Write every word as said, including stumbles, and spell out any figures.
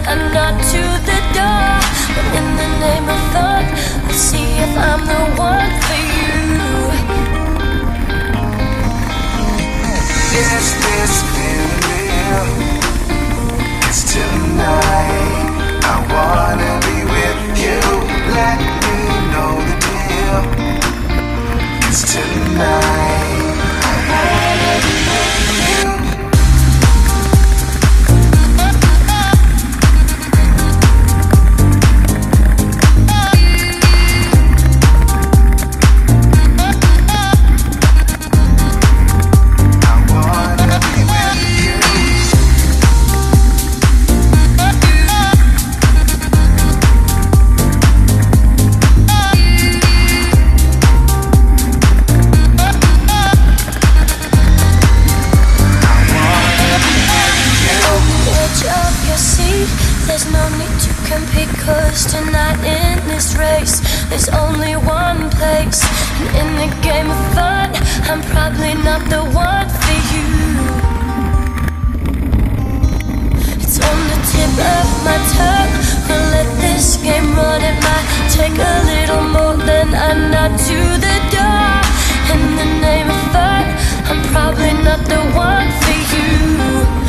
and not to the door. But in the name of fun, let's see if I'm the one for you. Is this feeling real? It's tonight. I wanna be with you. Let me know the deal. It's tonight. I wanna be with you. There's no need to compete, cause tonight in this race there's only one place. And in the game of fun, I'm probably not the one for you. It's on the tip of my tongue, we'll let this game run. It might take a little more than a nod to the door. In the name of fun, I'm probably not the one for you.